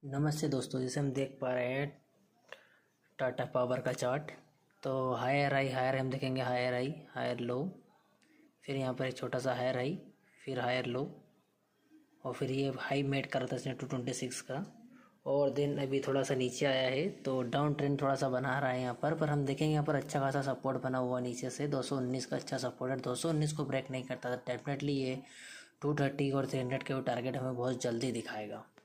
नमस्ते दोस्तों, जैसे हम देख पा रहे हैं टाटा पावर का चार्ट। तो हायर हम देखेंगे, हायर लो, फिर यहाँ पर एक छोटा सा हायर हाई, फिर हायर लो, और फिर ये हाई मेट करा था इसने 226 का, और देन अभी थोड़ा सा नीचे आया है। तो डाउन ट्रेंड थोड़ा सा बना रहा है यहाँ पर हम देखेंगे यहाँ पर अच्छा खासा सपोर्ट बना हुआ नीचे से 219 का अच्छा सपोर्ट है। 219 को ब्रेक नहीं करता तो डेफिनेटली ये 230 और 300 के वो टारगेट हमें बहुत जल्दी दिखाएगा।